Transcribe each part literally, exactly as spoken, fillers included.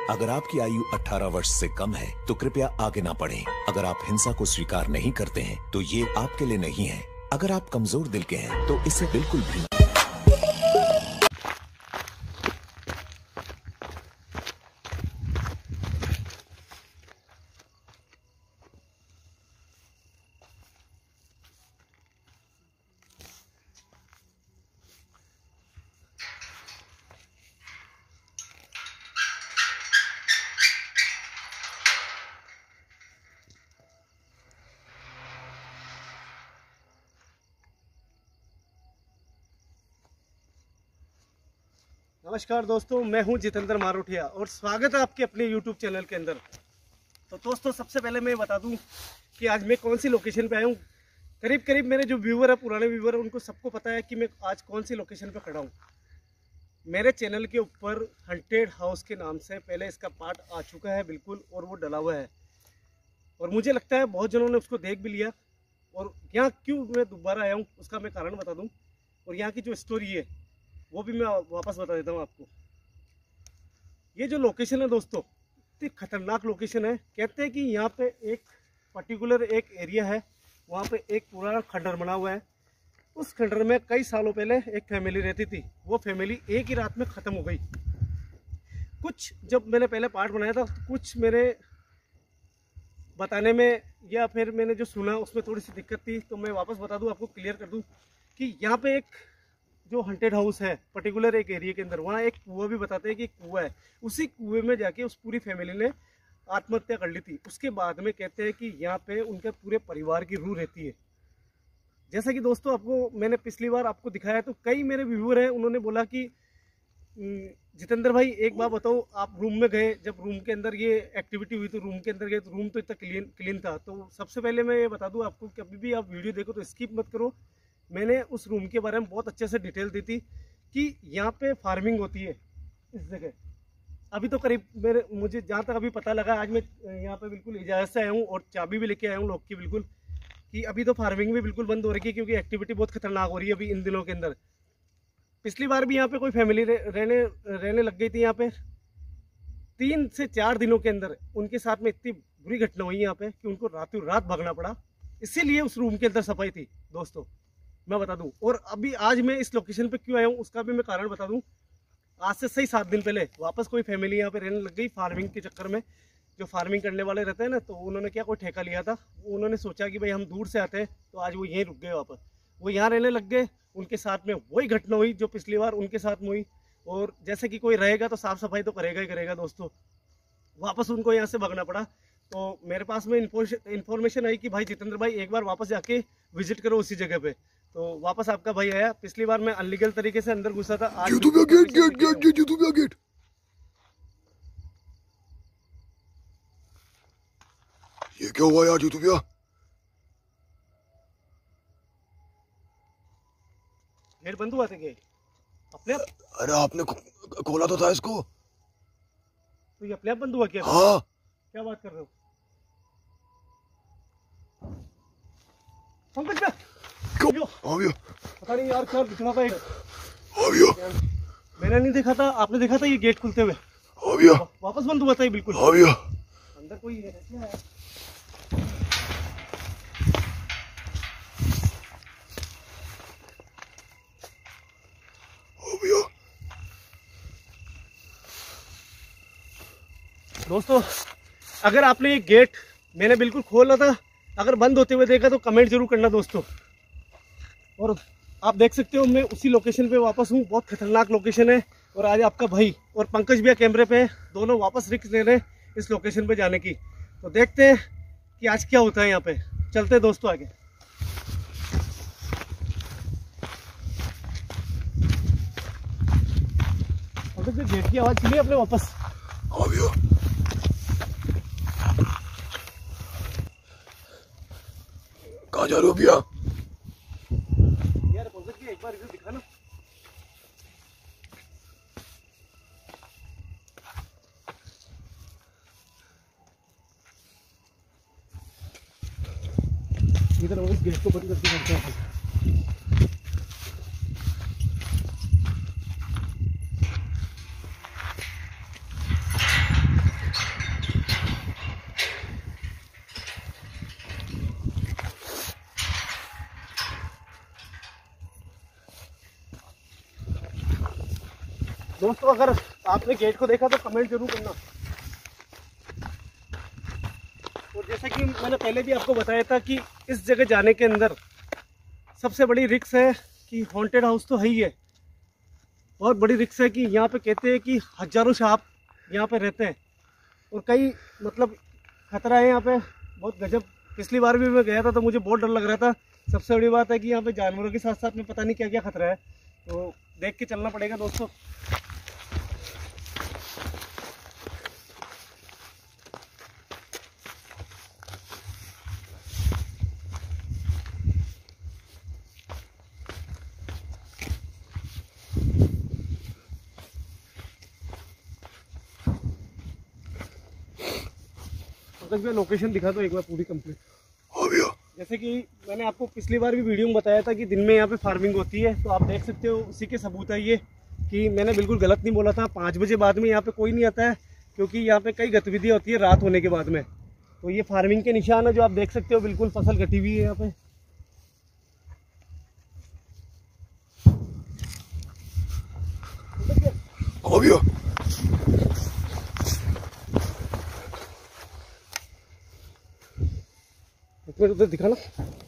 अगर आपकी आयु अठारह वर्ष से कम है तो कृपया आगे ना बढ़ें। अगर आप हिंसा को स्वीकार नहीं करते हैं तो ये आपके लिए नहीं है। अगर आप कमजोर दिल के हैं तो इसे बिल्कुल भी नमस्कार दोस्तों, मैं हूं जितेंद्र मारोठिया और स्वागत है आपके अपने यूट्यूब चैनल के अंदर। तो दोस्तों, सबसे पहले मैं बता दूं कि आज मैं कौन सी लोकेशन पे आया हूं। करीब करीब मेरे जो व्यूवर है, पुराने व्यूवर है, उनको सबको पता है कि मैं आज कौन सी लोकेशन पे खड़ा हूं। मेरे चैनल के ऊपर हंटेड हाउस के नाम से पहले इसका पार्ट आ चुका है बिल्कुल, और वो डला हुआ है और मुझे लगता है बहुत जनों ने उसको देख भी लिया। और यहाँ क्यों मैं दोबारा आया हूँ उसका मैं कारण बता दूँ, और यहाँ की जो स्टोरी है वो भी मैं वापस बता देता हूँ आपको। ये जो लोकेशन है दोस्तों, इतनी खतरनाक लोकेशन है। कहते हैं कि यहाँ पे एक पर्टिकुलर एक एरिया है, वहाँ पे एक पूरा खंडर बना हुआ है। उस खंडर में कई सालों पहले एक फैमिली रहती थी। वो फैमिली एक ही रात में ख़त्म हो गई। कुछ जब मैंने पहले पार्ट बनाया था, कुछ मेरे बताने में या फिर मैंने जो सुना उसमें थोड़ी सी दिक्कत थी, तो मैं वापस बता दूँ आपको, क्लियर कर दूँ कि यहाँ पे एक जो हंटेड हाउस है पर्टिकुलर एक एरिया के अंदर, वहाँ एक कुआं भी बताते हैं कि कुआं है। उसी कुएं में जाके उस पूरी फैमिली ने आत्महत्या कर ली थी। उसके बाद में कहते हैं कि यहाँ पे उनके पूरे परिवार की रूह रहती है। जैसा कि दोस्तों आपको मैंने पिछली बार आपको दिखाया, तो कई मेरे व्यूअर हैं, उन्होंने बोला कि जितेंद्र भाई एक बार बताओ, आप रूम में गए, जब रूम के अंदर ये एक्टिविटी हुई तो रूम के अंदर गए तो रूम तो इतना क्लीन क्लीन था। तो सबसे पहले मैं ये बता दूँ आपको कि अभी भी आप वीडियो देखो तो स्किप मत करो। मैंने उस रूम के बारे में बहुत अच्छे से डिटेल दी थी कि यहाँ पे फार्मिंग होती है इस जगह। अभी तो करीब मेरे मुझे जहाँ तक अभी पता लगा, आज मैं यहाँ पे बिल्कुल इजाज़त से आया हूँ और चाबी भी लेके आया हूँ लोग की बिल्कुल, कि अभी तो फार्मिंग भी बिल्कुल बंद हो रही है क्योंकि एक्टिविटी बहुत खतरनाक हो रही है अभी इन दिनों के अंदर। पिछली बार भी यहाँ पे कोई फैमिली रहने रहने लग गई थी। यहाँ पे तीन से चार दिनों के अंदर उनके साथ में इतनी बुरी घटना हुई यहाँ पे कि उनको रातों रात भागना पड़ा। इसीलिए उस रूम के अंदर सफाई थी दोस्तों, मैं बता दूं। और अभी आज मैं इस लोकेशन पे क्यों आया हूँ उसका भी मैं कारण बता दूं। आज से सही सात दिन पहले वापस कोई फैमिली यहाँ पे रहने लग गई फार्मिंग के चक्कर में। जो फार्मिंग करने वाले रहते हैं ना, तो उन्होंने क्या कोई ठेका लिया था। उन्होंने सोचा कि भाई हम दूर से आते हैं, तो आज वो यहीं रुक गए वापस। वो यहाँ रहने लग गए। उनके साथ में वही घटना हुई जो पिछली बार उनके साथ में हुई। और जैसे कि कोई रहेगा तो साफ सफाई तो करेगा ही करेगा दोस्तों। वापस उनको यहाँ से भागना पड़ा। तो मेरे पास में इन्फॉर्मेशन आई कि भाई जितेंद्र भाई एक बार वापस जाके विजिट करो उसी जगह पे। तो वापस आपका भाई आया। पिछली बार मैं अनलीगल तरीके से अंदर घुसा था। आज gate gate gate gate gate gate ये क्या हुआ यार जितुबिया? गेट बंद हुआ था क्या अपने आप? अरे आपने खोला तो था इसको। तो ये अपने आप बंद हुआ क्या? हाँ। क्या बात कर रहे हो? पंकज भैया, हाँ भैया। पता नहीं यार क्या दिखना था। हाँ भैया। मैंने नहीं देखा था, आपने देखा था ये गेट खुलते हुए? हाँ भैया। वापस बंद हुआ था ये बिल्कुल। हाँ भैया। अंदर कोई है क्या? हाँ भैया। दोस्तों, अगर आपने ये गेट मैंने बिल्कुल खोला था, अगर बंद होते हुए देखा तो कमेंट जरूर करना दोस्तों। और आप देख सकते हो मैं उसी लोकेशन पे वापस हूँ। बहुत खतरनाक लोकेशन है। और आज आपका भाई और पंकज भैया कैमरे पे दोनों वापस रिस्क ले रहे हैं इस लोकेशन पे जाने की। तो देखते हैं कि आज क्या होता है यहाँ पे। चलते हैं दोस्तों आगे। पंकज भैया, गेट की आवाज़ सुनी आपने वापस? हाँ भैया। कहाँ जा रहे हो भैया? यार पंकज भैया एक बार इधर दिखा ना। इधर इस गेट को बंद करके करते हैं। दोस्तों अगर आपने गेट को देखा तो कमेंट जरूर करना। और जैसा कि मैंने पहले भी आपको बताया था कि इस जगह जाने के अंदर सबसे बड़ी रिस्क है कि हॉन्टेड हाउस तो है ही है, बहुत बड़ी रिस्क है कि यहाँ पे कहते हैं कि हजारों सांप यहाँ पे रहते हैं और कई मतलब खतरा है यहाँ पे बहुत गजब। पिछली बार भी मैं गया था तो मुझे बहुत डर लग रहा था। सबसे बड़ी बात है कि यहाँ पे जानवरों के साथ साथ में पता नहीं क्या क्या खतरा है, तो देख के चलना पड़ेगा दोस्तों। मैं लोकेशन दिखा दो एक बार पूरी कंप्लीट। हाँ भैया। जैसे कि मैंने आपको पिछली बार भी वीडियो में बताया था कि दिन में यहाँ पे फार्मिंग होती है, तो आप देख सकते हो उसी के सबूत है ये कि मैंने बिल्कुल गलत नहीं बोला था। पाँच बजे बाद में यहाँ पे कोई नहीं आता है क्योंकि यहाँ पे कई गतिविधियाँ होती है रात होने के बाद में। तो ये फार्मिंग के निशान है जो आप देख सकते हो, बिल्कुल फसल कटी हुई है यहाँ पे। हाँ भैया। उधर दिखाना।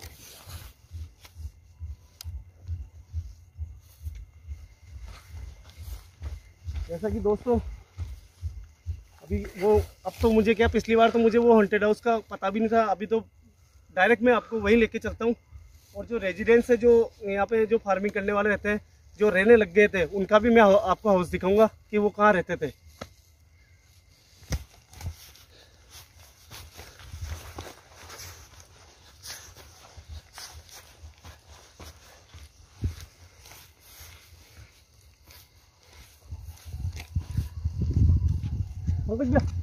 जैसा कि दोस्तों अभी वो अब तो मुझे क्या, पिछली बार तो मुझे वो हॉन्टेड हाउस का पता भी नहीं था, अभी तो डायरेक्ट मैं आपको वहीं लेके चलता हूँ। और जो रेजिडेंस है, जो यहाँ पे जो फार्मिंग करने वाले रहते हैं, जो रहने लग गए थे, उनका भी मैं आपको हाउस दिखाऊंगा कि वो कहाँ रहते थे। हाँ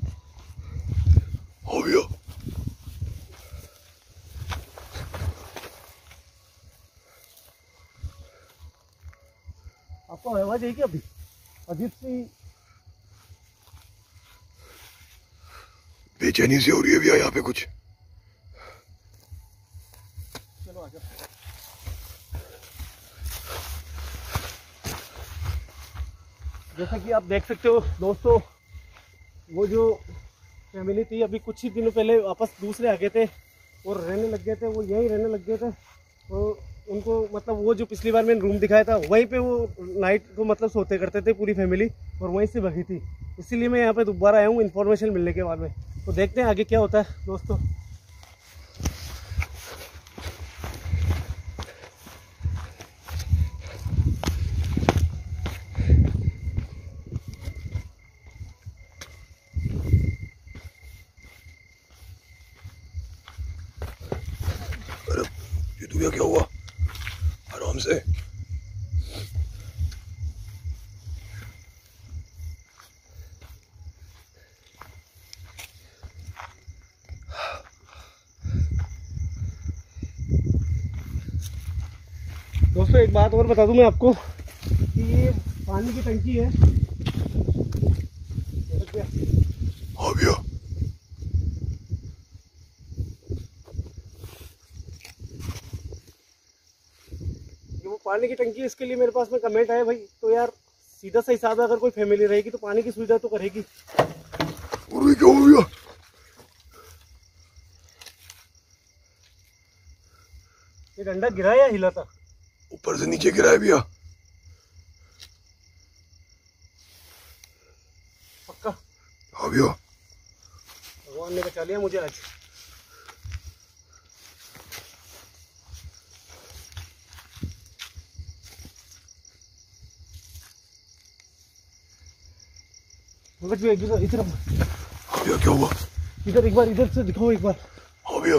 भैया। आपको आवाज आई क्या अभी अजीब सी? बेचैनी से हो रही है भैया यहाँ पे कुछ। चलो आ जाओ। जैसा कि आप देख सकते हो दोस्तों, वो जो फैमिली थी अभी कुछ ही दिनों पहले वापस दूसरे आ गए थे और रहने लग गए थे, वो यहीं रहने लग गए थे। तो उनको मतलब वो जो पिछली बार मैंने रूम दिखाया था वहीं पे वो नाइट को मतलब सोते करते थे पूरी फैमिली, और वहीं से भगी थी। इसीलिए मैं यहाँ पे दोबारा आया हूँ इन्फॉर्मेशन मिलने के बाद में। तो देखते हैं आगे क्या होता है दोस्तों। भैया क्या हुआ? आराम से। दोस्तों एक बात और बता दूं मैं आपको कि ये पानी की टंकी है। हाँ भैया। पानी की टंकी, इसके लिए मेरे पास में कमेंट आया भाई। तो यार सीधा सा हिसाब है, अगर कोई फैमिली रहेगी तो पानी की सुविधा तो करेगी। और क्या हो गया? ये डंडा गिरा या हिला था? ऊपर से नीचे गिरा है भैया। पक्का? हाँ भैया। भगवान ने बचा लिया मुझे आज। इधर इधर हाँ भैया क्या हुआ? इधर एक बार, इधर से दिखाओ एक बार। हाँ भैया।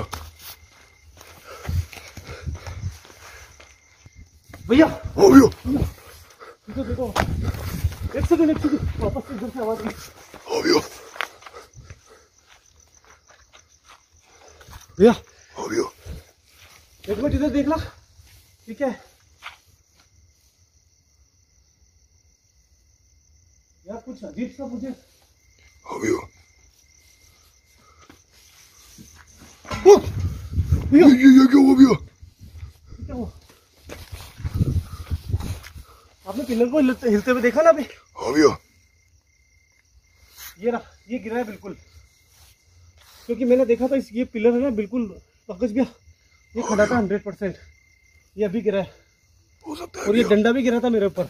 भैया हाँ भैया इधर देखो, एक सेकंड एक सेकंड, वापस से इधर से आवाज आई। हाँ भैया। भैया हाँ भैया एक मिनट इधर देख ला, ठीक है यार, कुछ अजीब सा मुझे। हाँ भैया। भैया ये ये क्या हुआ भैया? क्या हुआ? आपने पिलर को हिलते हिलते हुए देखा ना अभी? हाँ भैया। ये रहा, ये गिरा है बिल्कुल, क्योंकि मैंने देखा था इस ये पिलर है ना बिल्कुल पंकज भैया, ये खड़ा था हंड्रेड परसेंट, ये अभी गिरा है। हो सकता है और ये डंडा भी गिरा था मेरे ऊपर।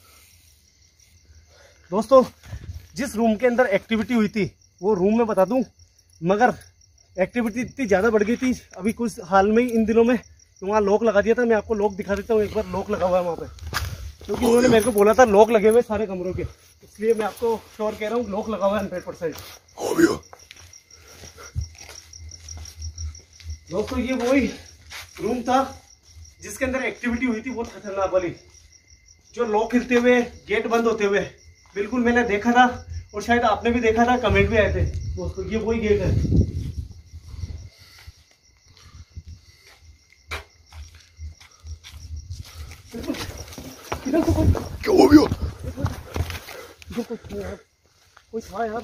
दोस्तों जिस रूम के अंदर एक्टिविटी हुई थी वो रूम में बता दूं, मगर एक्टिविटी इतनी ज़्यादा बढ़ गई थी अभी कुछ हाल में ही इन दिनों में, तो वहाँ लॉक लगा दिया था। मैं आपको लॉक दिखा देता हूँ, एक बार लॉक लगा हुआ है वहाँ पे, क्योंकि उन्होंने मेरे को बोला था लॉक लगे हुए सारे कमरों के, इसलिए मैं आपको श्योर कह रहा हूँ लॉक लगा हुआ है हंड्रेड परसेंट। हाँ भैया। दोस्तों ये वही रूम था जिसके अंदर एक्टिविटी हुई थी बहुत खतरनाक वाली, जो लॉक हिलते हुए, गेट बंद होते हुए बिल्कुल मैंने देखा था, और शायद आपने भी देखा था, कमेंट भी आए थे। दोस्तों ये वही गेट है। इधर तो कोई क्या हुआ भैया? इधर कोई था यार, कोई था यार।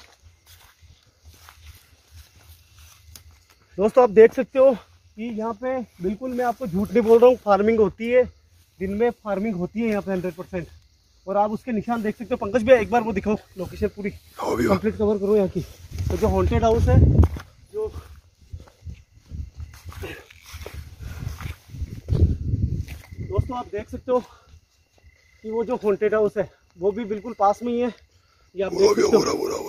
दोस्तों आप देख सकते हो कि यहाँ पे बिल्कुल मैं आपको झूठ नहीं बोल रहा हूँ, फार्मिंग होती है, दिन में फार्मिंग होती है यहाँ पे हंड्रेड परसेंट, और आप उसके निशान देख सकते हो। पंकज भैया एक बार वो दिखाओ, लोकेशन पूरी कंप्लीट कवर करो यहाँ की। तो जो हॉन्टेड हाउस है, जो दोस्तों आप देख सकते हो कि वो जो हॉन्टेड हाउस है वो भी बिल्कुल पास में ही है, ये आप देख सकते हो।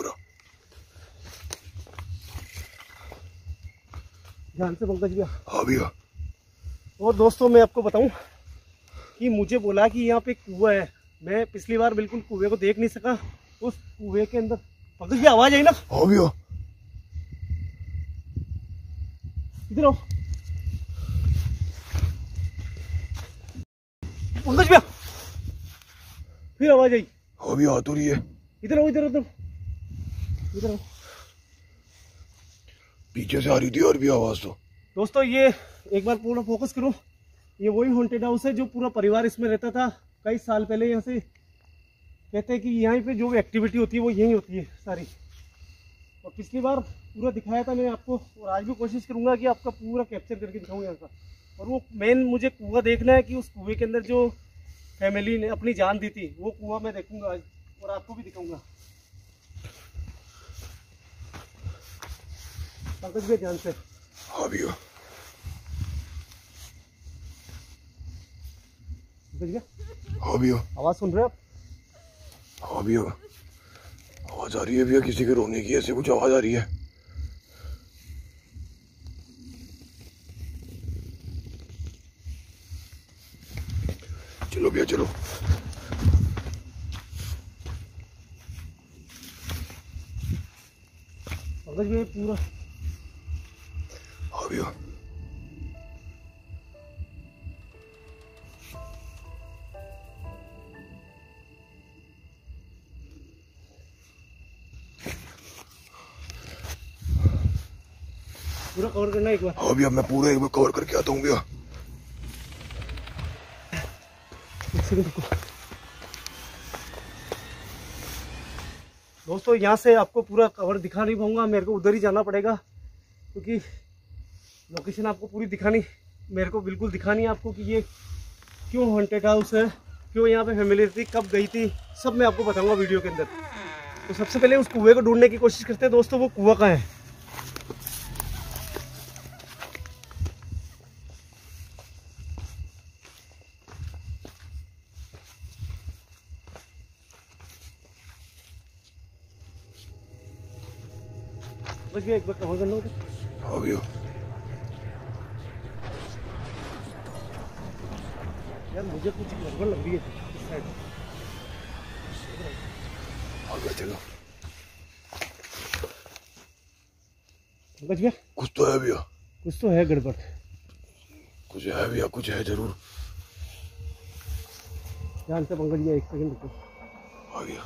ध्यान से पंकज भैया। हाँ भैया। और दोस्तों मैं आपको बताऊं कि मुझे बोला कि यहाँ पे कुआं है, मैं पिछली बार बिल्कुल कुएं को देख नहीं सका, उस कुएं के अंदर पंकज भैया आवाज आई ना? हाँ भैया। इधर आओ पंकज भैया, फिर आवाज आई। हाँ भैया आ तो रही है। इधर आओ, इधर उधर इधर आओ। पीछे से आ रही थी और भी आवाज तो। दोस्तों ये एक बार पूरा फोकस करो, ये वही हॉन्टेड हाउस है जो पूरा परिवार इसमें रहता था कई साल पहले। यहाँ से कहते हैं कि यहाँ पे जो एक्टिविटी होती है वो यही होती है सारी, और पिछली बार पूरा दिखाया था मैंने आपको, और आज भी कोशिश करूँगा कि आपका पूरा कैप्चर करके दिखाऊँ यहाँ का। और वो मेन मुझे कुआं देखना है कि उस कुएं के अंदर जो फैमिली ने अपनी जान दी थी वो कुआं मैं देखूंगा आज, और आपको भी दिखाऊंगा। पंकज भैया ध्यान से। हाँ भैया। पंकज भैया। हाँ भैया। आवाज सुन रहे हो आप? हाँ भैया आवाज आ रही है भैया, किसी के रोने की ऐसे कुछ आवाज आ रही है। चलो भैया चलो। पंकज भैया पूरा। हाँ भैया। पूरा कवर करना एक बार। हाँ भैया मैं पूरा एक बार कवर करके आता हूँ भैया। दोस्तों यहाँ से आपको पूरा कवर दिखा नहीं पाऊंगा, मेरे को उधर ही जाना पड़ेगा, क्योंकि लोकेशन आपको पूरी दिखानी, मेरे को बिल्कुल दिखानी है आपको कि ये क्यों हॉन्टेड हाउस है, क्यों यहाँ पे फैमिली थी, कब गई थी, सब मैं आपको बताऊंगा वीडियो के अंदर। तो सबसे पहले उस कुएं को ढूंढने की कोशिश करते हैं। दोस्तों वो कुआं कहाँ है? बस एक बार कवर कर लो। हाँ भैया। यार मुझे कुछ गड़बड़ लग रही है इस साइड। हाँ भैया चलो। पंकज भैया कुछ तो है भैया। कुछ तो है गड़बड़। कुछ है भैया, कुछ है जरूर। ध्यान से पंकज भैया एक सेकंड रुको। हाँ भैया।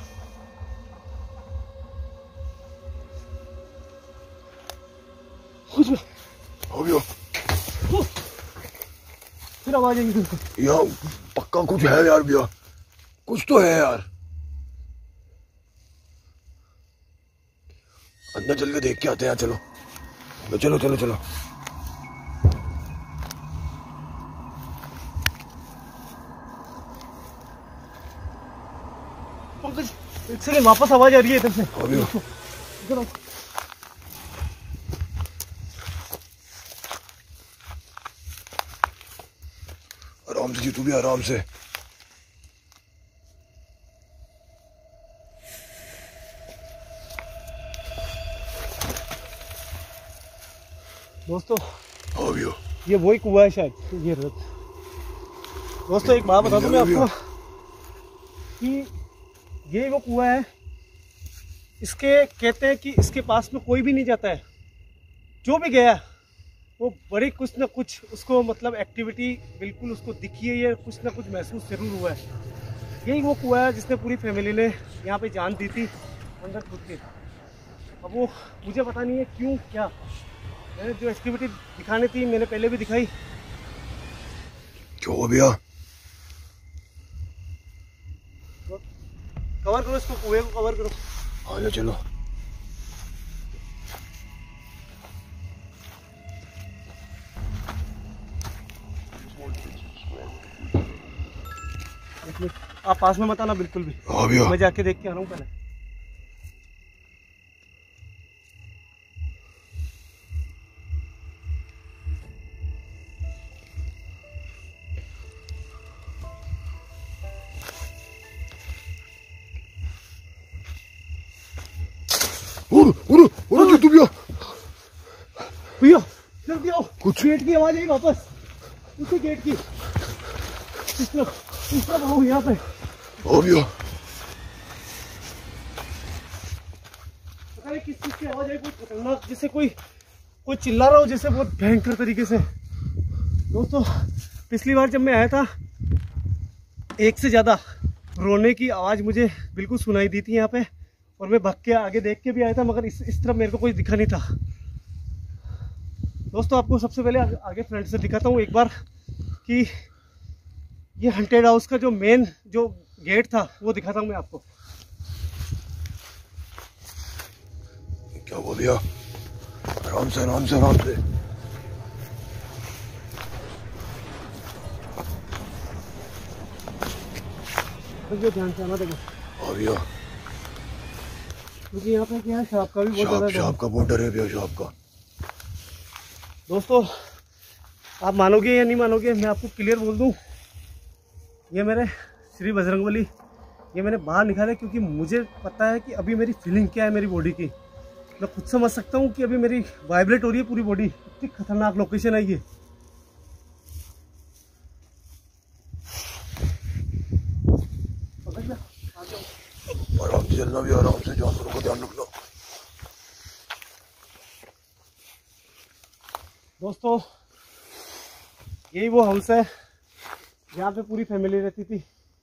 कुछ हाँ भैया। फिर आवाज आई तुमको। यहाँ पक्का कुछ है यार भैया, कुछ तो है यार। अंदर चल के देख के आते हैं। चलो चलो चलो चलो। पंकज एक सेकंड, वापस आवाज आ रही है इधर से। हाँ भैया इधर आओ। आराम से जी, तू भी आराम से। दोस्तों हाँ भैया ये वही कुआं है शायद, ये रथ। दोस्तों एक बात बता दूं मैं आपको कि ये वो कुआं है, इसके कहते हैं कि इसके पास में कोई भी नहीं जाता है। जो भी गया वो बड़ी कुछ ना कुछ उसको मतलब एक्टिविटी बिल्कुल उसको दिखी है, ये कुछ ना कुछ महसूस जरूर हुआ है। यही वो कुआं है जिसने पूरी फैमिली ने यहाँ पे जान दी थी अंदर खुद के। अब वो मुझे पता नहीं है क्यों क्या, मैंने जो एक्टिविटी दिखानी थी मैंने पहले भी दिखाई। क्या हुआ भैया? कवर करो इसको, कुएं को कवर करो। हाँ जा चलो। आप पास में मत आना बिल्कुल भी। हाँ भैया मैं जाके देख के आ रहा हूँ पहले। और और और तू भैया भैया जल्दी आओ, कुछ गेट की आवाज आई वापस, उसी गेट की। इस तरफ इस तरफ आओ यहाँ पे। हाँ भैया पता नहीं किस चीज की आवाज आई, बहुत खतरनाक, जैसे कोई कोई चिल्ला रहा हो, जैसे बहुत भयंकर तरीके से। दोस्तों पिछली बार जब मैं आया था एक से ज्यादा रोने की आवाज मुझे बिल्कुल सुनाई दी थी यहाँ पे, और मैं भाग के आगे देख के भी आया था, मगर इस इस तरफ मेरे को कोई दिखा नहीं था। दोस्तों आपको सबसे पहले आगे, आगे फ्रंट से दिखाता हूँ एक बार कि ये हंटेड हाउस का जो मेन जो गेट था वो दिखाता हूँ मैं आपको। क्या हुआ भैया? आराम से आराम से आराम से। देखिए ध्यान से आना, देखो। हाँ भैया क्योंकि यहाँ पे क्या है, सांप का भी बहुत ज्यादा सांप डर है। सांप का बहुत डर है भैया, सांप का। दोस्तों आप मानोगे या नहीं मानोगे, मैं आपको क्लियर बोल दूं, ये मेरे श्री बजरंगबली ये मैंने बाहर निकाला क्योंकि मुझे पता है कि अभी मेरी फीलिंग क्या है मेरी बॉडी की। मैं खुद समझ सकता हूँ कि अभी मेरी वाइब्रेट हो रही है पूरी बॉडी। इतनी खतरनाक लोकेशन है ये। आराम से चलना भी, आराम से, जानवरों का ध्यान रखना। दोस्तों यही वो हाउस है जहाँ पे पूरी फैमिली रहती थी।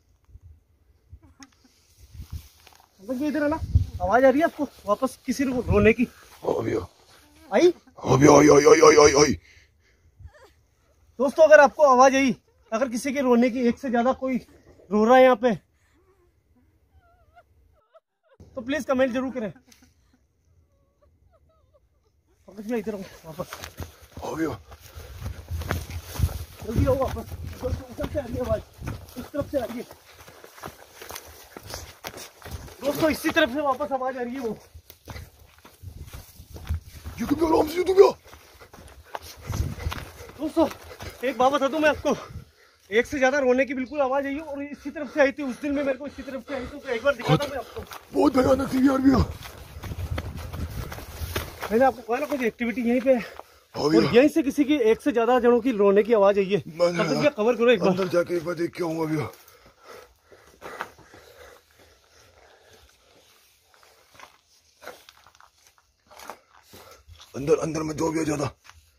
इधर है ना, आवाज आ रही है आपको वापस किसी को रोने की? हाँ भैया आई? हाँ भैया आई आई आई आई आई। दोस्तों अगर आपको आवाज आई, अगर किसी के रोने की, एक से ज्यादा कोई रो रहा है यहाँ पे, तो प्लीज कमेंट जरूर करें। इधर आओ वापस। हाँ भैया जल्दी आओ वापस। उधर से आ रही है आवाज, इस तरफ से आ रही है। दोस्तों इसी तरफ से वापस आवाज आ रही है वो। ये तो भैया आराम से, ये तो भैया। दोस्तों एक बात बता दूं मैं आपको, एक से ज्यादा रोने की बिल्कुल आवाज आई है और इसी तरफ से आई थी। उस दिन में मेरे को इसी तरफ से आई थी, तो एक बार दिखाता हूं मैं आपको। बहुत भयानक थी यार भैया। मैंने आपको कहा ना कुछ एक्टिविटी यहीं पे है, हाँ और भैया यहीं से किसी की एक से ज्यादा जनों की रोने की आवाज आई है। मैंने तब तक क्या कवर करो एक बार। अंदर जाके एक बार देख के आऊंगा भैया। अंदर अंदर में जो भी है ज्यादा।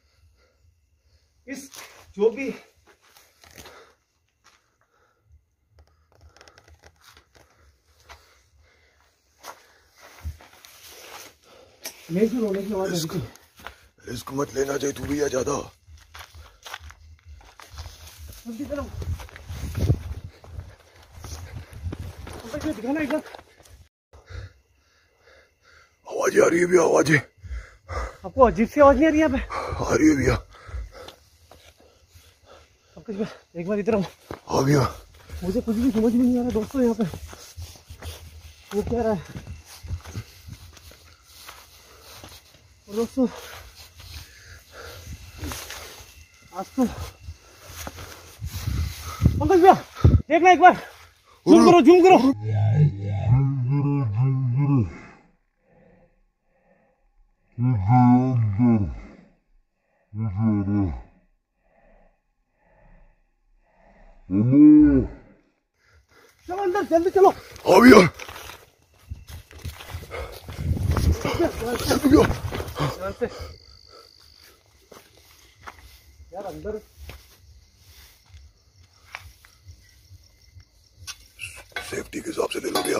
इस जो भी यहीं से रोने की आवाज आ रही थी। रिस्क मत लेना चाहिए तू भैया ज्यादा। जल्दी करो, दिखाना एक बार। आवाज आ रही है भैया, आवाजें आपको अजीब सी आवाज नहीं आ रही है यहाँ पे? आ रही है भैया। एक बार इधर आओ। हाँ भैया मुझे कुछ भी समझ में नहीं आ रहा दोस्तों यहाँ पे। वो क्या रहा है दोस्तों, आज तो पंकज भैया देखना एक बार, जूम करो जूम करो। चलो अंदर जल्दी चलो। हाँ भैया भैया यार अंदर सेफ्टी के हिसाब से ले लो भैया।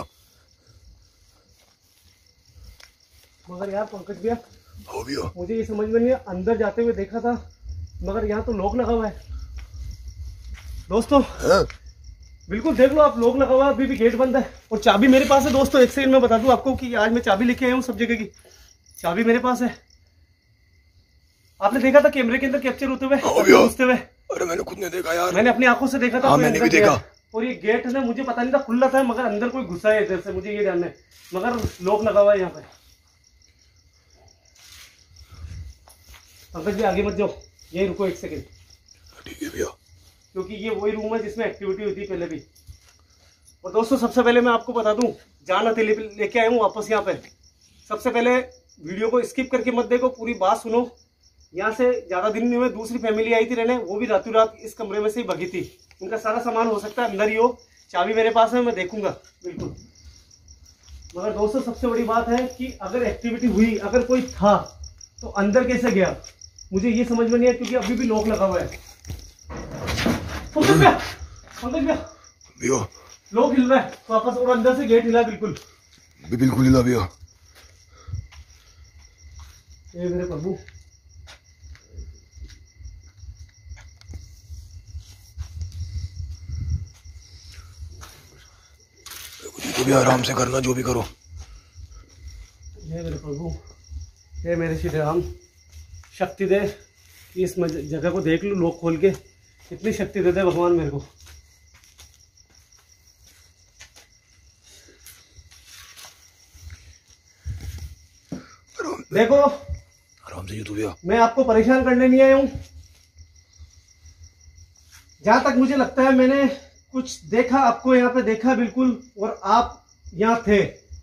मगर यार पंकज भैया, हाँ भैया मुझे ये समझ में नहीं है, अंदर जाते हुए देखा था मगर यहाँ तो लॉक लगा हुआ है दोस्तों। हाँ? बिल्कुल देख लो आप, लॉक लगा हुआ है, अभी भी गेट बंद है और चाबी मेरे पास है दोस्तों। एक सेकंड में बता दूं आपको कि आज मैं चाबी लेके आया हूँ सब जगह की, चाबी मेरे पास है। आपने देखा था कैमरे के अंदर कैप्चर होते हुए, घुसते हुए? अरे मैंने खुद नहीं देखा यार, मैंने अपनी आंखों से देखा था। हाँ, मैंने भी देखा। और ये गेट ना मुझे पता नहीं था खुला था, मगर अंदर कोई घुसा है इधर से, मुझे ये जानना है, मगर लॉक लगा हुआ है यहाँ पे। पंकज जी आगे मत जाओ, यही रुको एक सेकेंड। ठीक है भैया, क्योंकि ये वही रूम है जिसमें एक्टिविटी होती है पहले भी। और दोस्तों सबसे पहले मैं आपको बता दूं, जान हथेली लेके आया हूँ वापस यहाँ पे। सबसे पहले वीडियो को स्किप करके मत देखो, पूरी बात सुनो। यहाँ से ज्यादा दिन नहीं हुए, दूसरी फैमिली आई थी रहने, वो भी रातों रात इस कमरे में से ही भगी थी। उनका सारा सामान हो सकता है अंदर ही हो, चाबी मेरे पास है, मैं देखूंगा बिल्कुल। मगर दोस्तों सबसे बड़ी बात है कि अगर एक्टिविटी हुई, अगर कोई था तो अंदर कैसे गया, मुझे ये समझ में नहीं है, क्योंकि अभी भी लॉक लगा हुआ है। पंकज भैया, पंकज भैया भैया लॉक हिल रहा है वापस, और अंदर से गेट हिला बिल्कुल भी बिल्कुल हिला भैया। ये मेरे प्रभु, तो भी आराम से करना जो भी करो। ये मेरे प्रभु, ये मेरे श्री राम, शक्ति दे कि इस जगह को देख लूं लॉक खोल के, इतनी शक्ति दे दे भगवान मेरे को। देखो आराम से तू भैया, मैं आपको परेशान करने नहीं आया हूं। जहां तक मुझे लगता है मैंने कुछ देखा, आपको यहाँ पे देखा बिल्कुल, और आप यहाँ थे।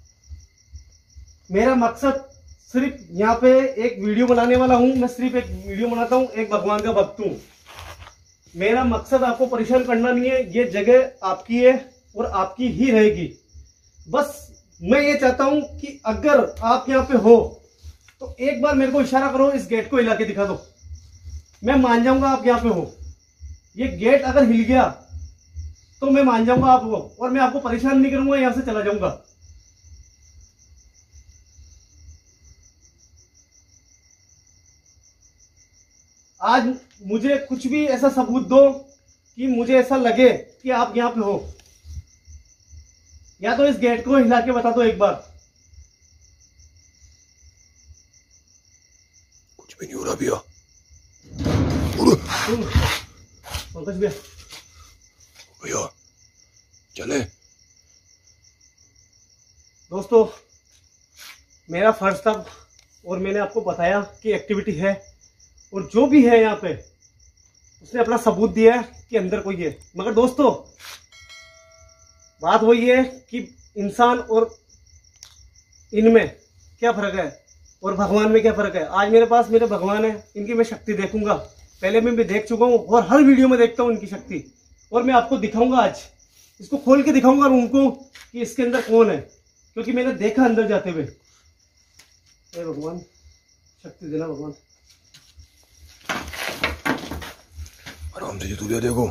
मेरा मकसद सिर्फ यहाँ पे एक वीडियो बनाने वाला हूं, मैं सिर्फ एक वीडियो बनाता हूं, एक भगवान का भक्त हूं। मेरा मकसद आपको परेशान करना नहीं है, ये जगह आपकी है और आपकी ही रहेगी। बस मैं ये चाहता हूं कि अगर आप यहाँ पे हो तो एक बार मेरे को इशारा करो, इस गेट को हिला के दिखा दो, मैं मान जाऊंगा आप यहाँ पे हो। ये गेट अगर हिल गया तो मैं मान जाऊंगा आप हो, और मैं आपको परेशान नहीं करूंगा, यहां से चला जाऊंगा। आज मुझे कुछ भी ऐसा सबूत दो कि मुझे ऐसा लगे कि आप यहां पे हो, या तो इस गेट को हिला के बता दो एक बार। कुछ भी नहीं हो रहा भैया। पंकज भैया भैया चले। दोस्तों मेरा फर्ज था और मैंने आपको बताया कि एक्टिविटी है, और जो भी है यहाँ पे उसने अपना सबूत दिया है कि अंदर कोई है। मगर दोस्तों बात वही है कि इंसान और इनमें क्या फर्क है और भगवान में क्या फर्क है। आज मेरे पास मेरे भगवान है, इनकी मैं शक्ति देखूंगा, पहले मैं भी देख चुका हूँ और हर वीडियो में देखता हूँ इनकी शक्ति, और मैं आपको दिखाऊंगा। आज इसको खोल के दिखाऊंगा रूम को कि इसके अंदर कौन है, क्योंकि मैंने देखा अंदर जाते हुए। हे भगवान शक्ति देना भगवान। आराम से तू भैया, देखो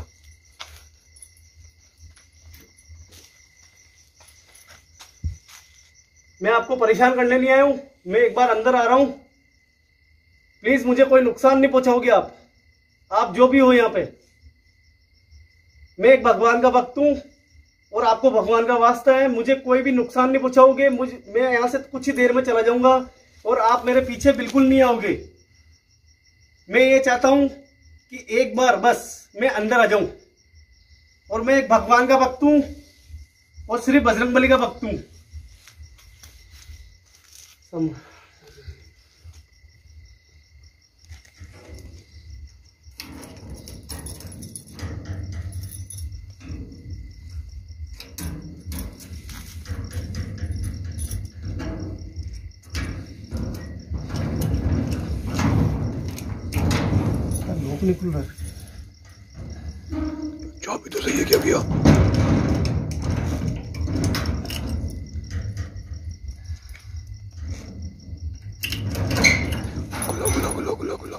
मैं आपको परेशान करने नहीं आया हूं, मैं एक बार अंदर आ रहा हूं। प्लीज मुझे कोई नुकसान नहीं पहुंचाओगे आप, आप जो भी हो यहाँ पे। मैं एक भगवान का भक्त हूं और आपको भगवान का वास्ता है, मुझे कोई भी नुकसान नहीं पहुंचाओगे। मुझे मैं यहाँ से कुछ ही देर में चला जाऊंगा और आप मेरे पीछे बिल्कुल नहीं आओगे। मैं ये चाहता हूं कि एक बार बस मैं अंदर आ जाऊं, और मैं एक भगवान का भक्त हूं और सिर्फ बजरंगबली का भक्त हूं। सम निकल रहा है। चाबी तो सही है क्या भैया? खुला खुला खुला खुला खुला।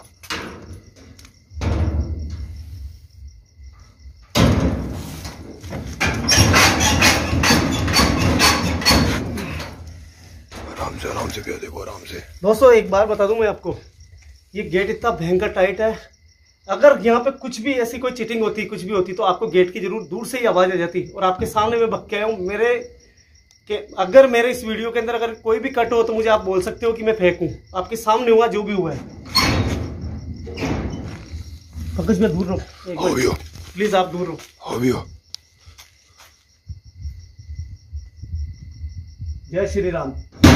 आराम से आराम से भैया, देखो आराम से। दोस्तों एक बार बता दूं मैं आपको, ये गेट इतना भयंकर टाइट है, अगर यहाँ पे कुछ भी ऐसी कोई चीटिंग होती, कुछ भी होती, तो आपको गेट की जरूर दूर से ही आवाज आ जाती। और आपके सामने मैं भग के आया हूँ। मेरे के अगर मेरे इस वीडियो के अंदर अगर कोई भी कट हो तो मुझे आप बोल सकते हो कि मैं फेंकूं। आपके सामने हुआ जो भी हुआ है। पंकज भैया दूर रहो, एक मिनट प्लीज, आप दूर रहो। हाँ भैया। जय श्री राम।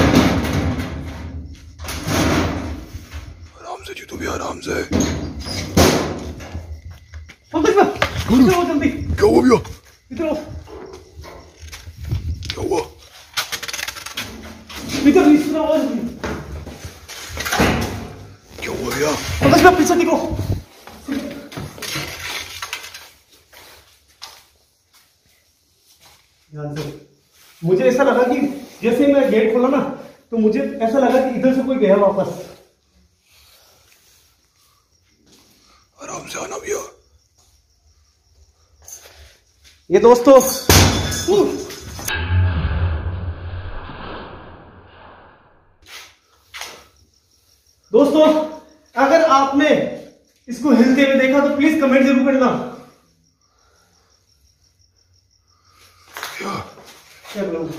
आराम से जीतू भैया, आराम से। पंकज भैया इधर आओ जल्दी। क्या हुआ भैया? इधर आओ। क्या हुआ? इधर इधर आओ। क्या हुआ भैया? पंकज भैया पीछे देखो। ध्यान से। मुझे ऐसा लगा कि जैसे ही मैं गेट खोला ना, तो मुझे ऐसा लगा कि इधर से कोई गया वापस। आराम से आना भैया। ये दोस्तों दोस्तों अगर आपने इसको हिलते हुए देखा तो प्लीज कमेंट जरूर करना। क्या क्या बोलूं?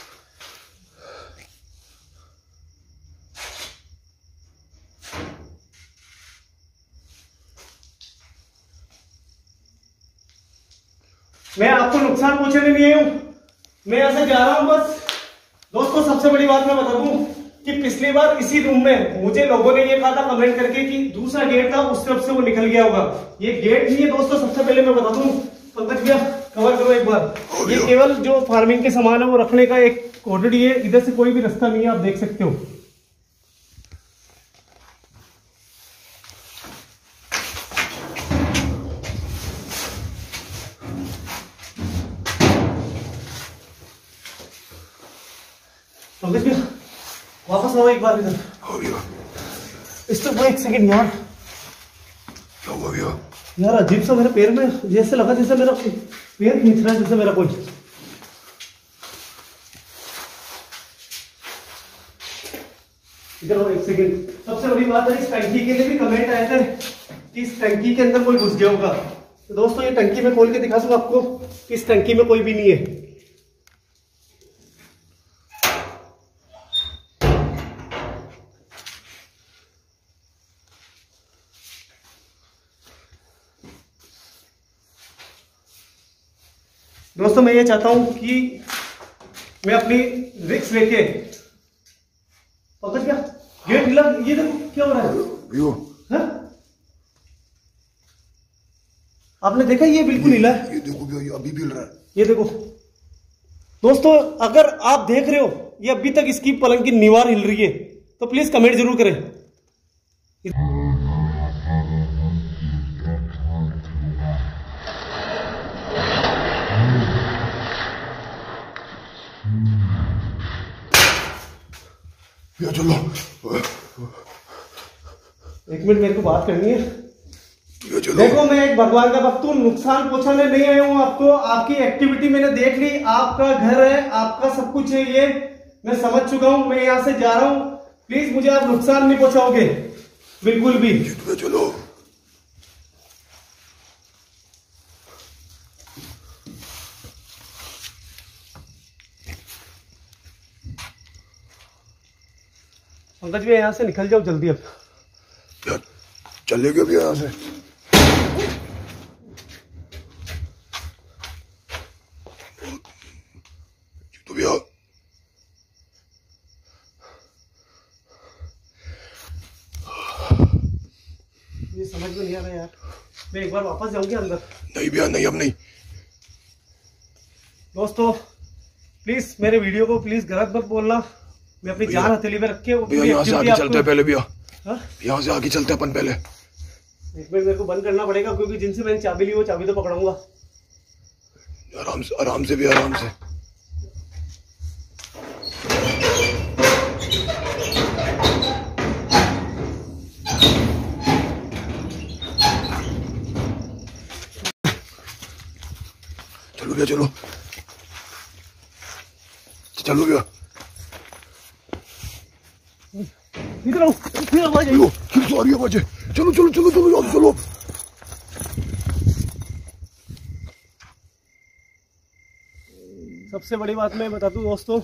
मैं आपको नुकसान पहुंचाने नहीं आया हूं, मैं यहां से जा रहा हूं बस। दोस्तों सबसे बड़ी बात मैं बता दूं कि पिछली बार इसी रूम में मुझे लोगों ने ये कहा था कमेंट करके कि दूसरा गेट था, उस तरफ से वो निकल गया होगा। ये गेट नहीं है दोस्तों, सबसे पहले मैं बता दूं। पंकज भैया कवर करो एक बार। ये केवल जो फार्मिंग के सामान है वो रखने का एक कोडड़ी है, इधर से कोई भी रास्ता नहीं है, आप देख सकते हो। पंकज भैया वापस आओ एक बार इधर। हाँ भैया। इस तो एक सेकंड यार। क्या हुआ भैया? यार अजीब सा मेरे पैर में जैसे लगा जैसे मेरा पैर खींच रहा है, जैसे मेरा कोई। इधर हो एक सेकंड। सबसे बड़ी बात है इस टंकी के लिए भी कमेंट आए थे कि इस टंकी के अंदर कोई घुस गया होगा। तो दोस्तों ये टंकी में खोल के दिखा दूं आपको, इस टंकी में कोई भी नहीं है। दोस्तों मैं ये चाहता हूं कि मैं अपनी रिस्क लेके पकड़ गया गेट हिला। ये देखो क्या हो रहा है, है? आपने देखा ये बिल्कुल हिला है। ये देखो भैया, ये अभी भी हिल रहा है। ये देखो दोस्तों, अगर आप देख रहे हो ये अभी तक इसकी पलंग की दीवार हिल रही है तो प्लीज कमेंट जरूर करें। भैया चलो। एक मिनट मेरे को बात करनी है। भैया चलो। देखो मैं एक भगवान का भक्त हूं, नुकसान पहुंचाने नहीं आया हूं आपको। आपकी एक्टिविटी मैंने देख ली, आपका घर है, आपका सब कुछ है, ये मैं समझ चुका हूं। मैं यहां से जा रहा हूं, प्लीज मुझे आप नुकसान नहीं पहुंचाओगे बिल्कुल भी। भैया चलो। पंकज भैया यहाँ से निकल जाओ जल्दी अब। यार चले गए भैया यहाँ से। तो भैया समझ में नहीं आ रहा यार, मैं एक बार वापस जाऊंगी अंदर। नहीं भैया नहीं, अब नहीं। दोस्तों प्लीज मेरे वीडियो को प्लीज गलत मत बोलना, मैं अपनी जान हथेली में रख के भैया यहाँ से आगे चलते हैं पहले भैया, यहाँ से आगे चलते हैं अपन पहले। एक मिनट मेरे को बंद करना पड़ेगा, क्योंकि जिनसे मैंने चाबी ली वो चाबी तो पकड़ूंगा। आराम से आराम से भी आराम से। चलो भैया चलो चलो भैया, इधर आओ, फिर आवाज आई। फिर तो आ रही है आवाज़। चलो चलो चलो चलो चलो चलो। सबसे बड़ी बात मैं बता दूं दोस्तों,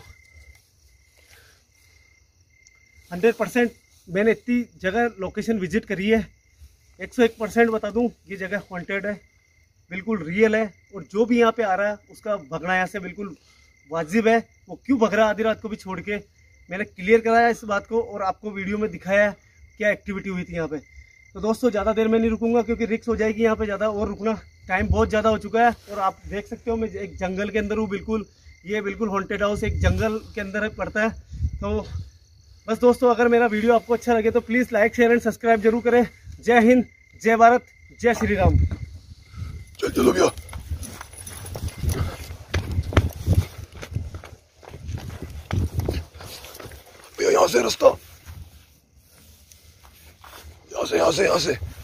हंड्रेड परसेंट मैंने इतनी जगह लोकेशन विजिट करी है, एक सौ एक परसेंट बता दूं ये जगह हॉन्टेड है, बिल्कुल रियल है। और जो भी यहाँ पे आ रहा है उसका भगना यहाँ से बिल्कुल वाजिब है। वो क्यों भग रहा है आधी रात को भी छोड़ के, मैंने क्लियर कराया इस बात को और आपको वीडियो में दिखाया है क्या एक्टिविटी हुई थी यहाँ पे। तो दोस्तों ज़्यादा देर में नहीं रुकूंगा, क्योंकि रिस्क हो जाएगी यहाँ पे ज़्यादा, और रुकना टाइम बहुत ज़्यादा हो चुका है। और आप देख सकते हो मैं एक जंगल के अंदर हूँ, बिल्कुल ये बिल्कुल हॉन्टेड हाउस एक जंगल के अंदर पड़ता है। तो बस दोस्तों, अगर मेरा वीडियो आपको अच्छा लगे तो please like share and subscribe जरूर करें। जय हिंद, जय भारत, जय श्री राम। चल चलो भैया। भैया यहाँ से रास्ता, यहाँ से यहाँ से यहाँ से